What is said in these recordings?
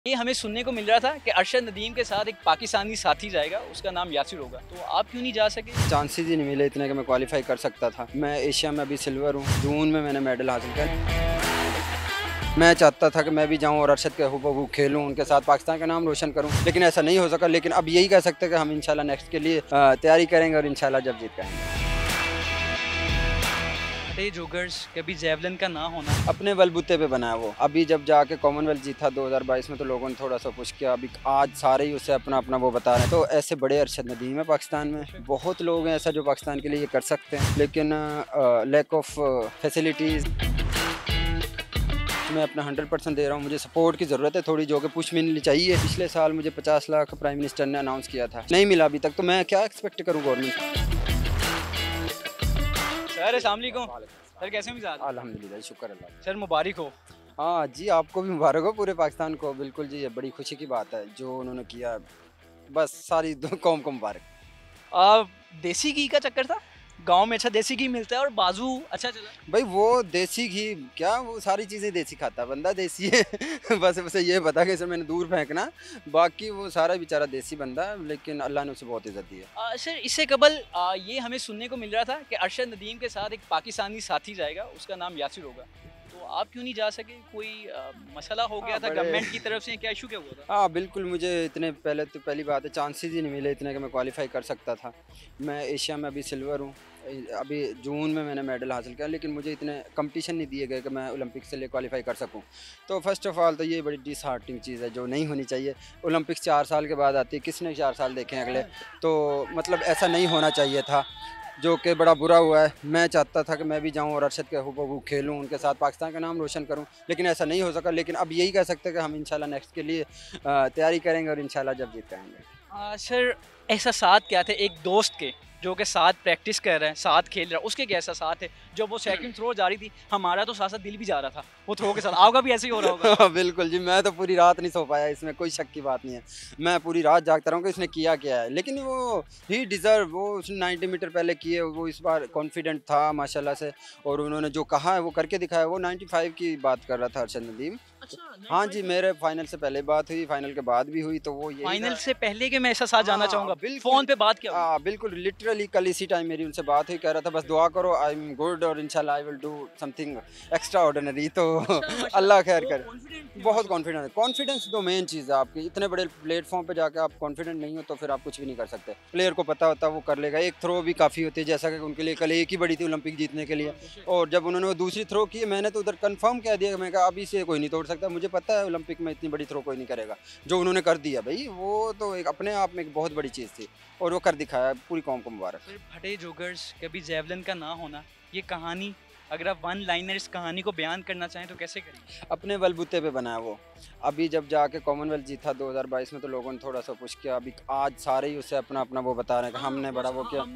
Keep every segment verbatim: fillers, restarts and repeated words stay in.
ये हमें सुनने को मिल रहा था कि अरशद नदीम के साथ एक पाकिस्तानी साथी जाएगा, उसका नाम यासिर होगा। तो आप क्यों नहीं जा सके? चांसेस ही नहीं मिले इतने कि मैं क्वालिफाई कर सकता था। मैं एशिया में अभी सिल्वर हूँ, जून में मैंने मेडल हासिल किया। मैं चाहता था कि मैं भी जाऊं और अरशद के हुबहू खेलूं, उनके साथ पाकिस्तान का नाम रोशन करूं, लेकिन ऐसा नहीं हो सका। लेकिन अब यही कह सकते हैं कि हम इंशाल्लाह नेक्स्ट के लिए तैयारी करेंगे और इंशाल्लाह जब जीत पाएंगे। जोगर्स कभी जेवलिन का ना होना अपने बलबूते पे बना है वो। अभी जब जाके कॉमनवेल्थ जीता दो हज़ार बाईस में तो लोगों ने थोड़ा सा पुश किया। अभी आज सारे ही उसे अपना अपना वो बता रहे हैं। तो ऐसे बड़े अरशद नदीम है पाकिस्तान में, बहुत लोग हैं ऐसा जो पाकिस्तान के लिए ये कर सकते हैं, लेकिन लैक ऑफ फैसिलिटीज़। मैं अपना हंड्रेड परसेंट दे रहा हूँ। मुझे सपोर्ट की ज़रूरत है थोड़ी, जो कि पुश मिलनी चाहिए। पिछले साल मुझे पचास लाख प्राइम मिनिस्टर ने अनाउंस किया था, नहीं मिला अभी तक। तो मैं क्या एक्सपेक्ट करूँ गवर्नमेंट से। सर अस्सलाम वालेकुम। सर कैसे मिजाज? अल्हम्दुलिल्लाह, शुक्र अल्लाह। सर मुबारक हो। हाँ जी, आपको भी मुबारक हो, पूरे पाकिस्तान को। बिल्कुल जी, ये बड़ी खुशी की बात है जो उन्होंने किया, बस सारी कौम को मुबारक। देसी घी का चक्कर था, गांव में अच्छा देसी घी मिलता है और बाजू अच्छा चला भाई। वो देसी घी क्या, वो सारी चीज़ें देसी खाता बंदा देसी है बस उसे ये पता कि इसे मैंने दूर फेंकना, बाकी वो सारा बेचारा देसी बंदा, लेकिन अल्लाह ने उसे बहुत इज्जत दी है। सर इससे कबल आ, ये हमें सुनने को मिल रहा था कि अरशद नदीम के साथ एक पाकिस्तानी साथी जाएगा, उसका नाम यासिर होगा। तो आप क्यों नहीं जा सके? कोई आ, मसला हो गया था गवर्नमेंट की तरफ से, क्या इशू क्या हुआ था? हाँ बिल्कुल, मुझे इतने पहले तो पहली बात है चांसेस ही नहीं मिले इतने कि मैं क्वालिफाई कर सकता था। मैं एशिया में अभी सिल्वर हूँ, अभी जून में मैंने मेडल हासिल किया, लेकिन मुझे इतने कंपटीशन नहीं दिए गए कि मैं ओलंपिक्स के लिए क्वालिफाई कर सकूं। तो फर्स्ट ऑफ ऑल तो ये बड़ी डिसहार्टिंग चीज़ है जो नहीं होनी चाहिए। ओलंपिक्स चार साल के बाद आती है, किसने चार साल देखे हैं अगले? तो मतलब ऐसा नहीं होना चाहिए था, जो कि बड़ा बुरा हुआ है। मैं चाहता था कि मैं भी जाऊं और अरशद के हुबहू खेलूं, उनके साथ पाकिस्तान का नाम रोशन करूं, लेकिन ऐसा नहीं हो सका। लेकिन अब यही कह सकते हैं कि हम इंशाल्लाह नेक्स्ट के लिए तैयारी करेंगे और इंशाल्लाह जब जीत पाएंगे। सर ऐसा साथ क्या थे एक दोस्त के जो कि साथ प्रैक्टिस कर रहे हैं, साथ खेल रहा है, उसके कैसा साथ है? जब वो सेकंड थ्रो जा रही थी, हमारा तो साथ साथ दिल भी जा रहा था वो थ्रो के साथ। आपका भी ऐसे ही हो रहा होगा? बिल्कुल जी, मैं तो पूरी रात नहीं सो पाया, इसमें कोई शक की बात नहीं है। मैं पूरी रात जागता रहूँ कि इसने किया क्या है, लेकिन वो ही डिज़र्व, वो उसने नाइन्टी मीटर पहले किए, वो इस बार कॉन्फिडेंट था माशाल्लाह से, और उन्होंने जो कहा है वो करके दिखाया। वो नाइन्टी फाइव की बात कर रहा था अरशद नदीम। अच्छा, हाँ जी, मेरे फाइनल से पहले बात हुई, फाइनल के बाद भी हुई, तो वो ये फाइनल से पहले के मैं ऐसा साथ जाना चाहूँगा। फोन पे बात क्या? हाँ बिल्कुल, लिटरली कल इसी टाइम मेरी उनसे बात हुई, कह रहा था बस दुआ करो, आई एम गुड और इंशाल्लाह I will do something extraordinary. तो अल्लाह खैर कर। बहुत कॉन्फिडेंस है, कॉन्फिडेंस तो मेन चीज़ है आपकी। इतने बड़े प्लेटफॉर्म पे जाके आप कॉन्फिडेंट नहीं हो तो फिर आप कुछ भी नहीं कर सकते। प्लेयर को पता होता है वो कर लेगा। एक थ्रो भी काफ़ी होती है, जैसा कि उनके लिए कल एक ही बड़ी थी ओलंपिक जीतने के लिए, और जब उन्होंने वो दूसरी थ्रो की, मैंने तो उधर कन्फर्म कह दिया, मैं कहा अभी से कोई नहीं तोड़ सकता। मुझे पता है ओलंपिक में इतनी बड़ी थ्रो कोई नहीं करेगा। जो उन्होंने कर दिया भाई, वो तो एक अपने आप में एक बहुत बड़ी चीज़ थी, और वो कर दिखाया। पूरी कौम को मुबारक। फटे जोगर्स कभी जेवलिन का ना होना, ये कहानी अगर आप वन लाइनर इस कहानी को बयान करना चाहें तो कैसे करें? अपने बलबूते पे बना है वो। अभी जब जाके कॉमनवेल्थ जीता दो हज़ार बाईस में तो लोगों ने थोड़ा सा पुश किया। अभी आज सारे ही उसे अपना अपना वो बता रहे हैं कि हमने बड़ा वो किया।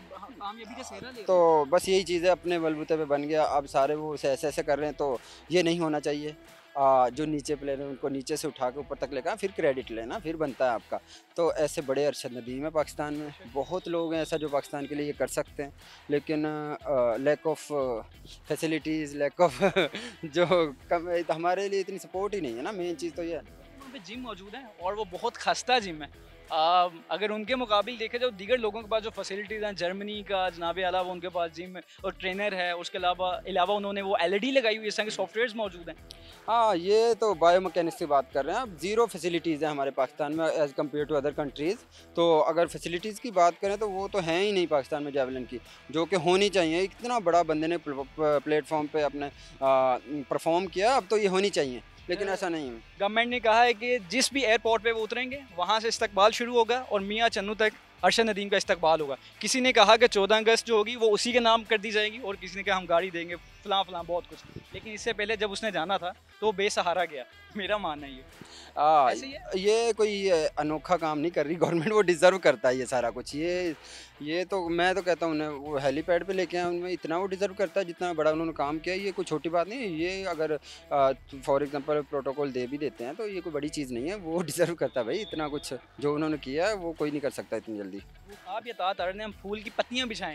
तो बस यही चीज़ है, अपने बलबूते पे बन गया। अब सारे वो उसे ऐसे ऐसे कर रहे हैं, तो ये नहीं होना चाहिए। आ, जो नीचे प्लेयर हैं उनको नीचे से उठा के ऊपर तक लेकर फिर क्रेडिट लेना, फिर बनता है आपका। तो ऐसे बड़े अरशद नदीम है पाकिस्तान में, बहुत लोग हैं ऐसा जो पाकिस्तान के लिए ये कर सकते हैं, लेकिन lack of facilities, lack of जो कम, हमारे लिए इतनी सपोर्ट ही नहीं है ना। मेन चीज़ तो ये है। वहाँ पे जिम मौजूद है और वो बहुत खस्ता जिम है। आ, अगर उनके मुकाबले देखे जाओ दीगर लोगों के पास जो फैसिलिटीज़ हैं, जर्मनी का जनाबे अलावा उनके पास जिम और ट्रेनर है, उसके अलावा अलावा उन्होंने वो एलईडी लगाई हुई है, इस तरह के सॉफ्टवेयर्स मौजूद हैं। हाँ, ये तो बायोमैकेनिक्स की बात कर रहे हैं आप। ज़ीरो फैसिलिटीज़ है हमारे पाकिस्तान में as compare to other countries. तो अगर फैसिलिटीज़ की बात करें तो वो तो हैं ही नहीं पाकिस्तान में जेवलिन की, जो कि होनी चाहिए। इतना बड़ा बंदे ने प्लेटफॉर्म पे अपने परफॉर्म किया, अब तो ये होनी चाहिए, लेकिन ऐसा नहीं है। गवर्नमेंट ने कहा है कि जिस भी एयरपोर्ट पे वो उतरेंगे वहाँ से इस्तकबाल शुरू होगा और मियाँ चन्नू तक अरशद नदीम का इस्तकबाल होगा। किसी ने कहा कि चौदह अगस्त जो होगी वो उसी के नाम कर दी जाएगी, और किसी ने कहा हम गाड़ी देंगे, फलां फलां बहुत कुछ। लेकिन इससे पहले जब उसने जाना था तो वो बेसहारा गया, मेरा मानना है ये। आ, ये कोई अनोखा काम नहीं कर रही गवर्नमेंट, वो डिज़र्व करता है ये सारा कुछ। ये ये तो मैं तो कहता हूँ वो हेलीपैड पे लेके आए उनमें, इतना वो डिज़र्व करता है जितना बड़ा उन्होंने काम किया। ये कोई छोटी बात नहीं है। ये अगर फॉर एग्जांपल प्रोटोकॉल दे भी देते हैं तो ये कोई बड़ी चीज़ नहीं है। वो डिज़र्व करता है भाई, इतना कुछ जो उन्होंने किया है वो कोई नहीं कर सकता इतनी जल्दी। आप ये तात ने हम फूल की पत्तियाँ बिछाएंगे,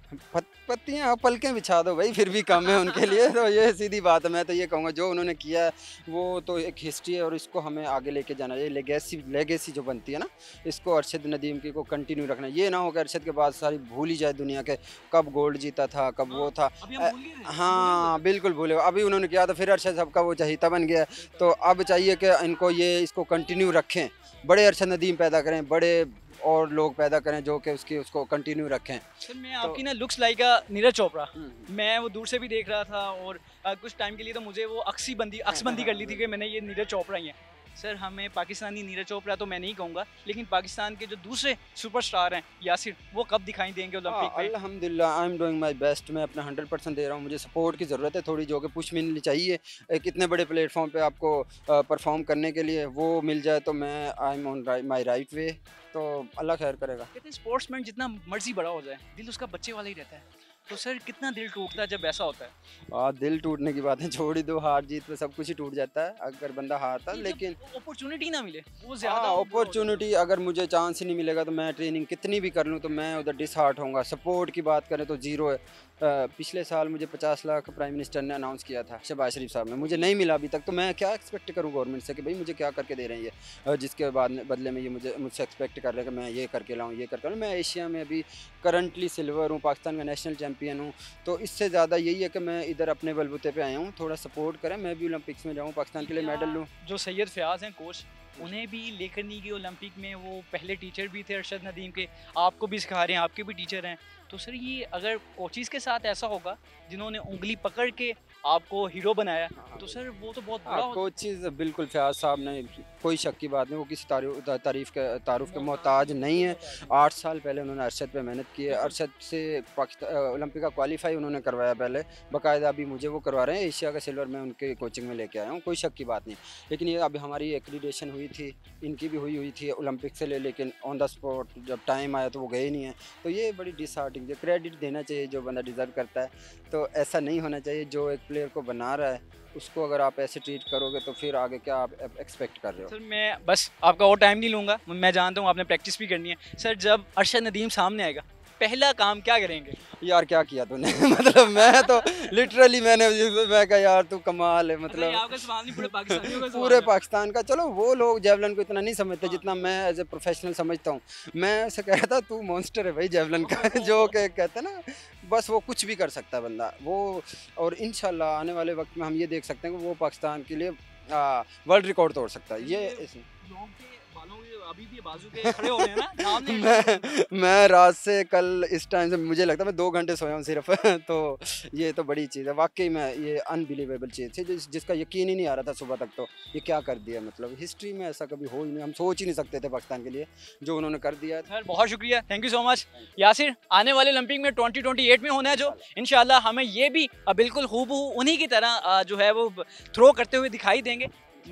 पत, पत्तियाँ पलकें बिछा दो भाई, फिर भी कम है उनके लिए। तो ये सीधी बात है, मैं तो ये कहूँगा जो उन्होंने किया है वो तो एक हिस्ट्री है और इसको हमें आगे लेके जाना चाहिए। लेगेसी लेगेसी जो बनती है ना, इसको अरशद नदीम की को कंटिन्यू रखना। ये ना हो कि अरशद के बाद सारी भूल ही जाए दुनिया के, कब गोल्ड जीता था, कब वो था। अभी हम भूल गए हैं, हाँ बिल्कुल भूले, अभी उन्होंने किया तो फिर अरशद साहब का वो चहीता बन गया। तो अब चाहिए कि इनको ये इसको कंटिन्यू रखें, बड़े अरशद नदीम पैदा करें, बड़े और लोग पैदा करें जो कि उसकी उसको कंटिन्यू रखें। सर मैं तो आपकी ना looks like a Neeraj Chopra, hmm, मैं वो दूर से भी देख रहा था और आ, कुछ टाइम के लिए तो मुझे वो अक्सी बंदी अक्सबंदी कर ली थी कि मैंने ये नीरज चोपड़ा ही है। सर हमें पाकिस्तानी नीरज चोपड़ा तो मैं नहीं कहूँगा, लेकिन पाकिस्तान के जो दूसरे सुपरस्टार हैं यासिर, वो कब दिखाई देंगे ओलंपिक में? अल्हम्दुलिल्लाह I am doing my best, मैं अपना हंड्रेड परसेंट दे रहा हूँ। मुझे सपोर्ट की ज़रूरत है थोड़ी, जो कि पुश मिलनी चाहिए एक इतने बड़े प्लेटफॉर्म पे आपको परफॉर्म करने के लिए। वो मिल जाए तो मैं I am on my right way, तो अल्लाह खैर करेगा। कहते हैं स्पोर्ट्समैन जितना मर्जी बड़ा हो जाए, दिल उसका बच्चे वाला ही रहता है। तो सर कितना दिल टूटता है जब ऐसा होता है? आ, दिल टूटने की बात है छोड़ ही दो, हार जीत पे सब कुछ ही टूट जाता है अगर बंदा हारता। लेकिन अपॉर्चुनिटी ना मिले वो हाँ, ज्यादा अपॉर्चुनिटी अगर मुझे चांस ही नहीं मिलेगा तो मैं ट्रेनिंग कितनी भी कर लूँ तो मैं उधर डिसहार्ट होऊंगा। सपोर्ट की बात करें तो जीरो है। अ, पिछले साल मुझे पचास लाख प्राइम मिनिस्टर ने अनाउंस किया था, शहबाज शरीफ साहब ने, मुझे नहीं मिला अभी तक। तो मैं क्या एक्सपेक्ट करूँ गवर्नमेंट से कि भाई मुझे क्या करके दे रहे हैं ये, अ, जिसके बाद में बदले में ये मुझे मुझसे एक्सपेक्ट कर रहे हैं कि मैं ये करके लाऊँ ये करके लाऊँ। मैं एशिया में अभी करंटली सिल्वर हूँ, पाकिस्तान का नेशनल चैम्पियन हूँ। तो इससे ज़्यादा यही है कि मैं इधर अपने बलबूते पे आया हूँ, थोड़ा सपोर्ट करें, मैं भी ओलंपिक्स में जाऊँ, पाकिस्तान के लिए मेडल लूँ। जो सैयद फयाज हैं कोच, उन्हें भी लेकर नहीं गए ओलंपिक में, वो पहले टीचर भी थे अरशद नदीम के, आपको भी सिखा रहे हैं, आपके भी टीचर हैं। तो सर ये अगर कोचिज़ के साथ ऐसा होगा जिन्होंने उंगली पकड़ के आपको हीरो बनाया, तो सर वो तो बहुत बड़ा होता कोचिज़ बिल्कुल फयाज साहब ने, कोई शक की बात नहीं, वो किसी तारीफ तारीफ के तारुफ के मोहताज नहीं है। आठ साल पहले उन्होंने अरशद पे मेहनत की है, अरशद से पाकिस्तान ओलंपिक का क्वालिफाई उन्होंने करवाया पहले, बाकायदा अभी मुझे वो करवा रहे हैं। एशिया का सिल्वर मैं उनके कोचिंग में लेके आया हूँ, कोई शक की बात नहीं। लेकिन ये अभी हमारी एक्रीडेशन हुई थी, इनकी भी हुई हुई थी ओलंपिक से ले, लेकिन ऑन द स्पॉट जब टाइम आया तो वो गए नहीं हैं। तो ये बड़ी डिसहार्टिंग है, क्रेडिट देना चाहिए जो बंदा डिज़र्व करता है। तो ऐसा नहीं होना चाहिए, जो एक प्लेयर को बना रहा है उसको अगर आप ऐसे ट्रीट करोगे तो फिर आगे क्या आप एक्सपेक्ट कर रहे हो। सर मैं बस आपका और टाइम नहीं लूँगा, मैं जानता हूँ आपने प्रैक्टिस भी करनी है। सर जब अरशद नदीम सामने आएगा, पहला काम क्या करेंगे? यार क्या किया तूने मतलब मैं तो लिटरली मैंने मैं कहा यार तू कमाल है, मतलब आपका सवाल नहीं, पूरे पाकिस्तानियों का सवाल पूरे है। पाकिस्तान का। चलो वो लोग जेवलिन को इतना नहीं समझते जितना मैं एज ए प्रोफेशनल समझता हूँ। मैं ऐसे कह रहा था तू मॉन्स्टर है भाई जेवलिन का जो कि कहते हैं ना, बस वो कुछ भी कर सकता है बंदा वो। और इंशाल्लाह आने वाले वक्त में हम ये देख सकते हैं कि वो पाकिस्तान के लिए वर्ल्ड रिकॉर्ड तोड़ सकता है। ये लोगों के बालों के अभी भी बाजू के खड़े हो रहे हैं ना, नाम नहीं मैं मैं रात से कल इस टाइम से मुझे लगता है मैं दो घंटे सोया हूँ सिर्फ तो ये तो बड़ी चीज़ है वाकई में, ये अनबिलीवेबल चीज़ थी जिस, जिसका यकीन ही नहीं आ रहा था सुबह तक। तो ये क्या कर दिया, मतलब हिस्ट्री में ऐसा कभी हो ही नहीं, हम सोच ही नहीं सकते थे पाकिस्तान के लिए जो उन्होंने कर दिया। सर बहुत शुक्रिया, thank you so much Yasir. आने वाले ओलंपिक में ट्वेंटी ट्वेंटी एट में होना है जो, इंशाल्लाह हमें ये भी बिल्कुल हूबहू उन्हीं की तरह आ, जो है वो थ्रो करते हुए दिखाई देंगे।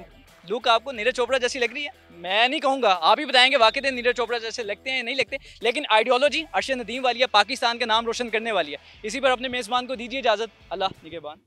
लुक आपको नीरज चोपड़ा जैसी लग रही है? मैं नहीं कहूँगा, आप ही बताएंगे वाकई नीरज चोपड़ा जैसे लगते हैं नहीं लगते, लेकिन आइडियोलॉजी अरशद नदीम वाली है, पाकिस्तान का नाम रोशन करने वाली है। इसी पर अपने मेज़बान को दीजिए इजाज़त। अल्लाह निगहबान।